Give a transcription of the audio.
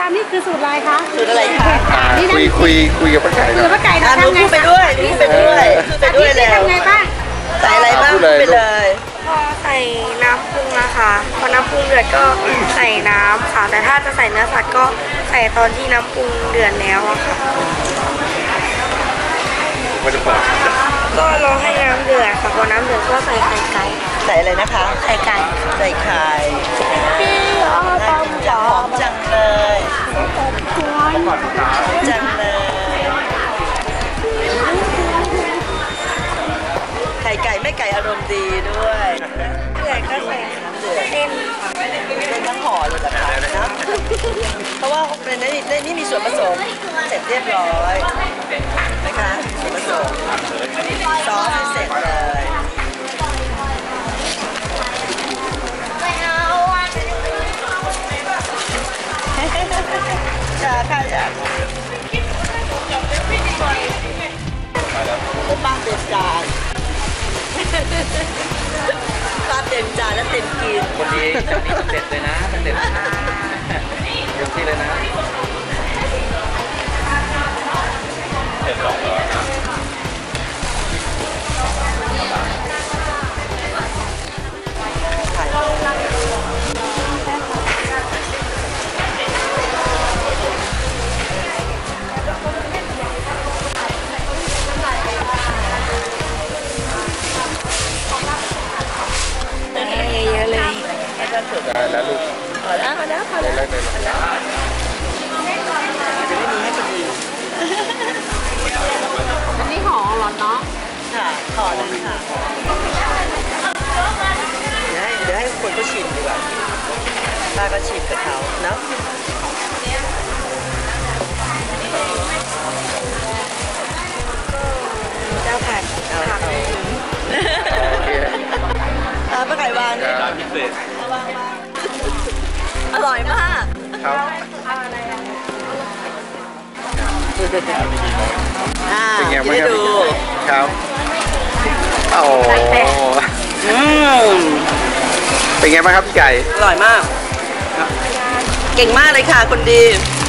ทำนี่คือสูตรอะไรคะสูตรอะไรคะคุยกับป้าไก่สูตรป้าไก่หนูพูดไปด้วยพูดไปด้วยแล้วทำไงบ้างใส่อะไรบ้างไปเลยพอใส่น้ำปรุงนะคะพอน้ำปรุงเดือดก็ใส่น้ำค่ะแต่ถ้าจะใส่เนื้อสัตว์ก็ใส่ตอนที่น้ำปรุงเดือดแล้วอะค่ะก็รอให้น้ำเดือดค่ะพอน้ำเดือดก็ใส่ไข่ไก่ใส่อะไรนะคะไข่ไก่ใส่ไข่หอมจังเลยจังเลยไข่ไก่ไม่ไก่อารมณ์ดีด้วยเดือดก็ใส่เส้นเป็นทั้งห่อเลยแบบนี้นะเพราะว่าในนี้มีส่วนผสมเสร็จเรียบร้อยนะคะส่วนผสมซอสเสร็จเลยจ้าค่ะจ้าป้าเต็มจานป้าเต็มจานแล้วเต็มกินคนดีเจ้านี้เด็ดเลยนะเด็ดเต็มที่เลยนะเด็ดสองเลยเยอะๆเลยได้แล้วลูกพอแล้วเลยอันนี้ห่อหรอเนาะค่ะพอแล้วค่ะเดี๋ยวให้คนเขาชิมดีกว่าป้าก็ชิมกับเขาเนาะเจ้าผัดผักป้าไก่วางนี่อร่อยมากครับเป็นไงบ้างครับครับโอ้เป็นไงบ้างครับพี่ไก่อร่อยมากเก่งมากเลยค่ะคนดี